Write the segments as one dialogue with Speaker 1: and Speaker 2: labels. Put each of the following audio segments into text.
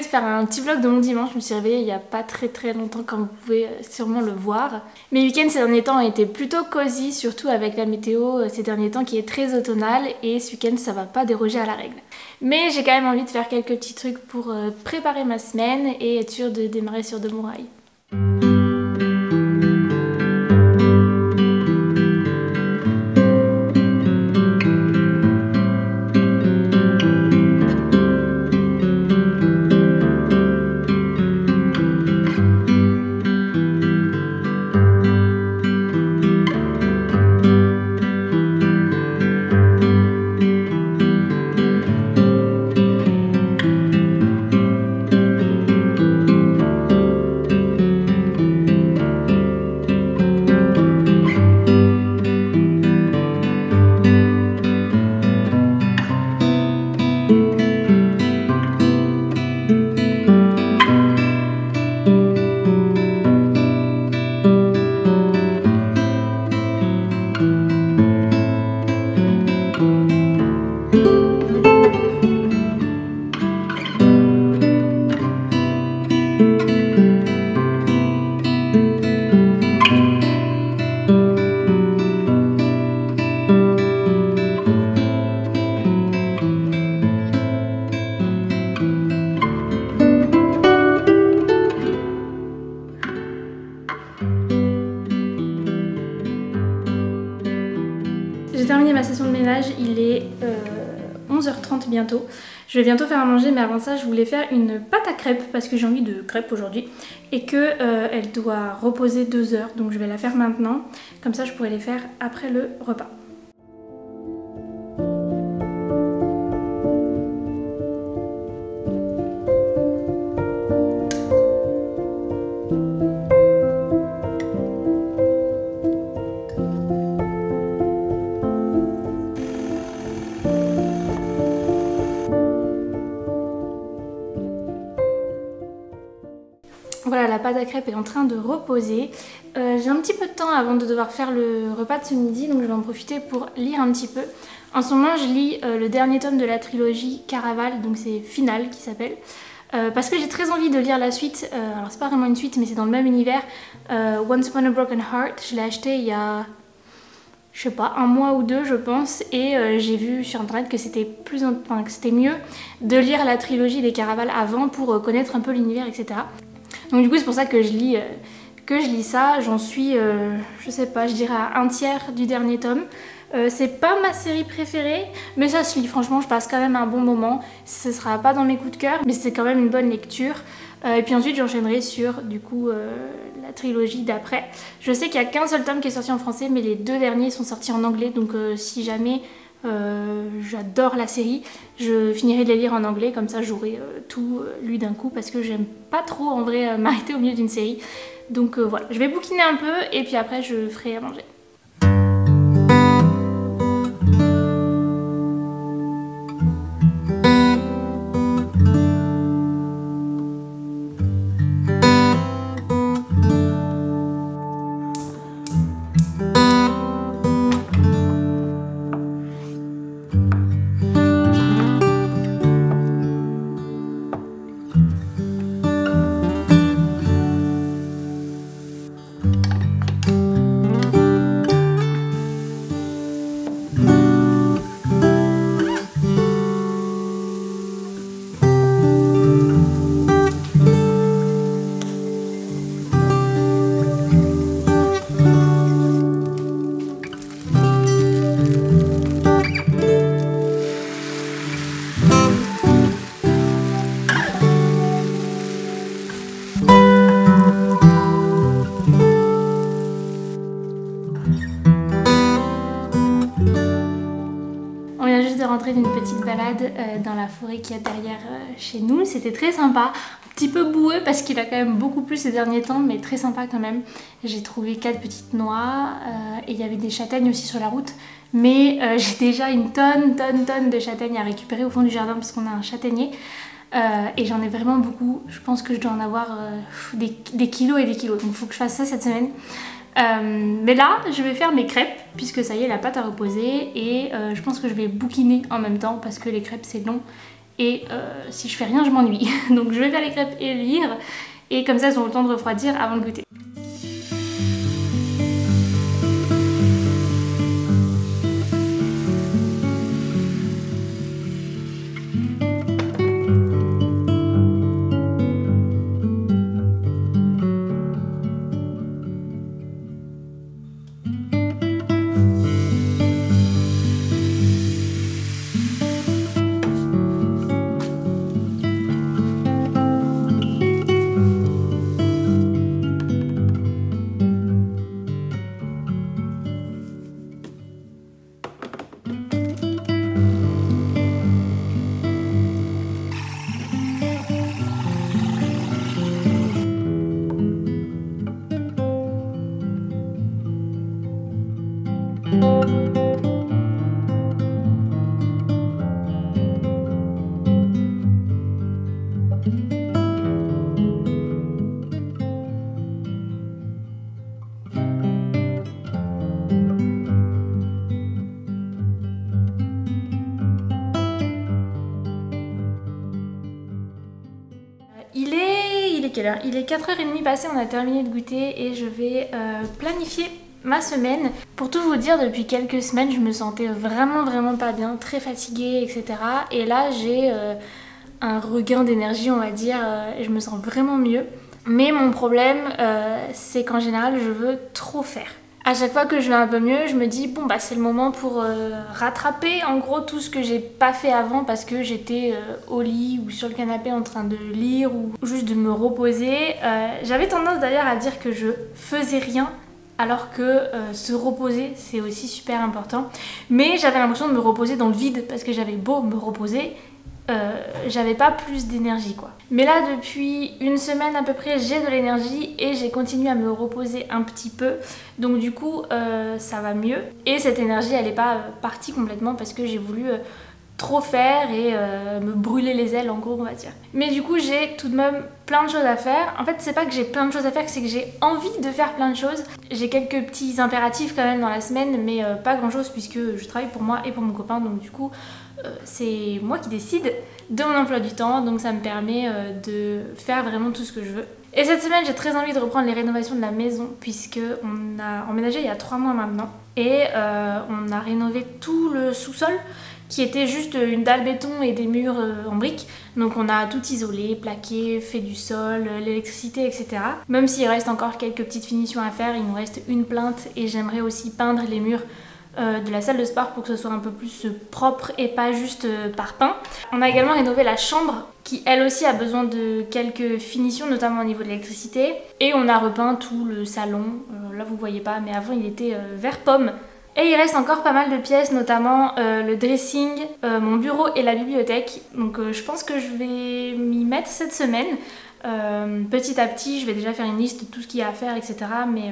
Speaker 1: faire un petit vlog de mon dimanche. Je me suis réveillée il n'y a pas très longtemps comme vous pouvez sûrement le voir. Mes week-ends ces derniers temps ont été plutôt cosy, surtout avec la météo ces derniers temps qui est très automnale et ce week-end ça va pas déroger à la règle. Mais j'ai quand même envie de faire quelques petits trucs pour préparer ma semaine et être sûre de démarrer sur de bons rails. J'ai terminé ma session de ménage, il est 11h30 bientôt. Je vais bientôt faire à manger, mais avant ça je voulais faire une pâte à crêpes parce que j'ai envie de crêpes aujourd'hui et que elle doit reposer 2 heures, donc je vais la faire maintenant, comme ça je pourrai les faire après le repas. Voilà, la pâte à crêpes est en train de reposer. J'ai un petit peu de temps avant de devoir faire le repas de ce midi, donc je vais en profiter pour lire un petit peu. En ce moment, je lis le dernier tome de la trilogie Caraval, donc c'est Final qui s'appelle. Parce que j'ai très envie de lire la suite, alors c'est pas vraiment une suite mais c'est dans le même univers. Once Upon a Broken Heart, je l'ai acheté il y a, je sais pas, 1 mois ou 2 je pense, et j'ai vu sur internet que c'était mieux de lire la trilogie des Caraval avant pour connaître un peu l'univers, etc. Donc du coup c'est pour ça que je lis ça, j'en suis, je sais pas, je dirais à 1/3 du dernier tome. C'est pas ma série préférée, mais ça se lit, franchement je passe quand même un bon moment. Ce sera pas dans mes coups de cœur, mais c'est quand même une bonne lecture. Et puis ensuite j'enchaînerai sur du coup la trilogie d'après. Je sais qu'il y a qu'un seul tome qui est sorti en français, mais les 2 derniers sont sortis en anglais, donc si jamais j'adore la série, je finirai de les lire en anglais, comme ça j'aurai tout lu d'un coup parce que j'aime pas trop en vrai m'arrêter au milieu d'une série. Donc voilà, je vais bouquiner un peu et puis après je ferai à manger. Rentrer d'une petite balade dans la forêt qu'il y a derrière chez nous, c'était très sympa, un petit peu boueux parce qu'il a quand même beaucoup plu ces derniers temps, mais très sympa quand même. J'ai trouvé 4 petites noix et il y avait des châtaignes aussi sur la route, mais j'ai déjà une tonne de châtaignes à récupérer au fond du jardin parce qu'on a un châtaignier et j'en ai vraiment beaucoup. Je pense que je dois en avoir des kilos et des kilos, donc il faut que je fasse ça cette semaine. Mais là je vais faire mes crêpes puisque ça y est, la pâte a reposé, et je pense que je vais bouquiner en même temps parce que les crêpes c'est long et si je fais rien je m'ennuie. Donc je vais faire les crêpes et lire, et comme ça elles ont le temps de refroidir avant le goûter. Il est quelle heure? Il est 4h30 passé, on a terminé de goûter et je vais planifier ma semaine. Pour tout vous dire, depuis quelques semaines, je me sentais vraiment pas bien, très fatiguée, etc. Et là, j'ai un regain d'énergie, on va dire, et je me sens vraiment mieux. Mais mon problème, c'est qu'en général, je veux trop faire. À chaque fois que je vais un peu mieux, je me dis bon bah c'est le moment pour rattraper en gros tout ce que j'ai pas fait avant parce que j'étais au lit ou sur le canapé en train de lire ou juste de me reposer. J'avais tendance d'ailleurs à dire que je faisais rien alors que se reposer c'est aussi super important. Mais j'avais l'impression de me reposer dans le vide parce que j'avais beau me reposer, j'avais pas plus d'énergie quoi. Mais là depuis une semaine à peu près j'ai de l'énergie et j'ai continué à me reposer un petit peu, donc du coup ça va mieux et cette énergie elle est pas partie complètement parce que j'ai voulu trop faire et me brûler les ailes en gros on va dire. Mais du coup j'ai tout de même plein de choses à faire. En fait c'est pas que j'ai plein de choses à faire, c'est que j'ai envie de faire plein de choses. J'ai quelques petits impératifs quand même dans la semaine mais pas grand chose puisque je travaille pour moi et pour mon copain, donc du coup c'est moi qui décide de mon emploi du temps, donc ça me permet de faire vraiment tout ce que je veux. Et cette semaine j'ai très envie de reprendre les rénovations de la maison puisque on a emménagé il y a 3 mois maintenant et on a rénové tout le sous-sol qui était juste une dalle béton et des murs en briques. Donc on a tout isolé, plaqué, fait du sol, l'électricité, etc. Même s'il reste encore quelques petites finitions à faire, il nous reste une plainte et j'aimerais aussi peindre les murs de la salle de sport pour que ce soit un peu plus propre et pas juste par peint. On a également rénové la chambre qui elle aussi a besoin de quelques finitions, notamment au niveau de l'électricité. Et on a repeint tout le salon, là vous voyez pas mais avant il était vert pomme. Et il reste encore pas mal de pièces, notamment le dressing, mon bureau et la bibliothèque. Donc je pense que je vais m'y mettre cette semaine. Petit à petit, je vais déjà faire une liste de tout ce qu'il y a à faire, etc.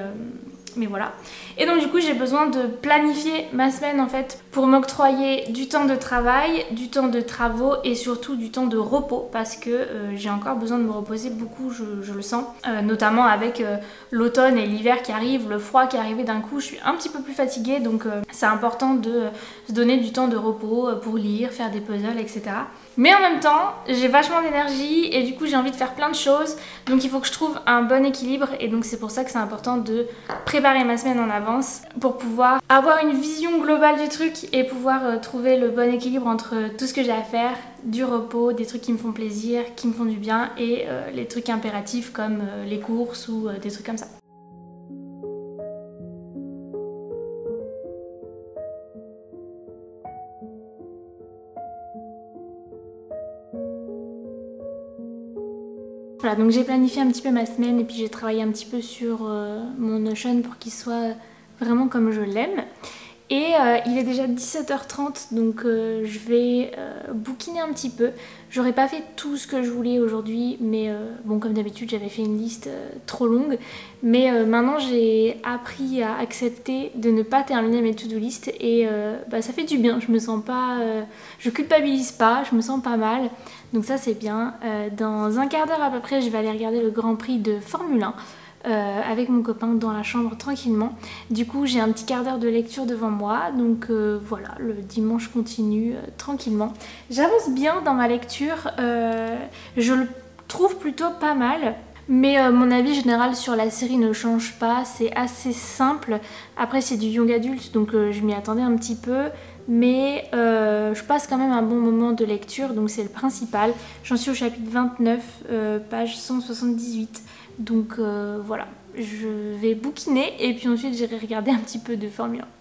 Speaker 1: Mais voilà. Et donc du coup, j'ai besoin de planifier ma semaine en fait pour m'octroyer du temps de travail, du temps de travaux et surtout du temps de repos parce que j'ai encore besoin de me reposer beaucoup, je le sens. Notamment avec l'automne et l'hiver qui arrivent, le froid qui est arrivé d'un coup, je suis un petit peu plus fatiguée donc c'est important de se donner du temps de repos pour lire, faire des puzzles, etc. Mais en même temps, j'ai vachement d'énergie et du coup j'ai envie de faire plein de choses. Donc il faut que je trouve un bon équilibre et donc c'est pour ça que c'est important de préparer ma semaine en avance pour pouvoir avoir une vision globale du truc et pouvoir trouver le bon équilibre entre tout ce que j'ai à faire, du repos, des trucs qui me font plaisir, qui me font du bien et les trucs impératifs comme les courses ou des trucs comme ça. Voilà, donc j'ai planifié un petit peu ma semaine et puis j'ai travaillé un petit peu sur mon Notion pour qu'il soit vraiment comme je l'aime. Et il est déjà 17h30 donc je vais bouquiner un petit peu. J'aurais pas fait tout ce que je voulais aujourd'hui mais bon comme d'habitude j'avais fait une liste trop longue. Mais maintenant j'ai appris à accepter de ne pas terminer mes to-do list et bah, ça fait du bien. Je me sens pas, je culpabilise pas, je me sens pas mal. Donc ça c'est bien. Dans un quart d'heure à peu près je vais aller regarder le Grand Prix de Formule 1. avec mon copain dans la chambre tranquillement. Du coup j'ai un petit quart d'heure de lecture devant moi, donc voilà, le dimanche continue tranquillement. J'avance bien dans ma lecture, je le trouve plutôt pas mal. Mais mon avis général sur la série ne change pas, c'est assez simple. Après c'est du young adulte donc je m'y attendais un petit peu. Mais je passe quand même un bon moment de lecture, donc c'est le principal. J'en suis au chapitre 29, page 178. Donc voilà, je vais bouquiner et puis ensuite j'irai regarder un petit peu de Formule 1.